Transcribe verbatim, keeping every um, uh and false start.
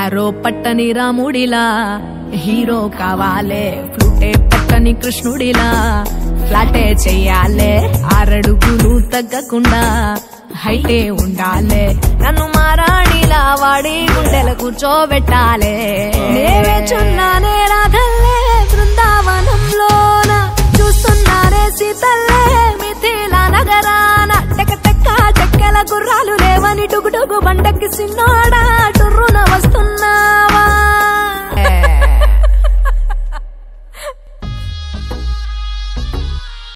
ఆరో పట్టని రాముడిలా హీరో కావాలే, ఫ్లూటే పట్టని కృష్ణుడిలా ఫ్లాటే చెయ్యాలే, ఆరడుగులు తగ్గకుండా హైటే ఉండాలే, నన్ను మారాణిలా వాడి గుండెల కూర్చోబెట్టాలే. నేవే చున్నానే రాధల్లే బృందావనంలోన, చూస్తున్నానే సీతల్లే మిథిలా నగరాన. టెక టెక్క చెక్కెల గుర్రాలు లేవని డుగుడుగు బండకి సిన్నోడా టుర్రున వస్తున్నావా?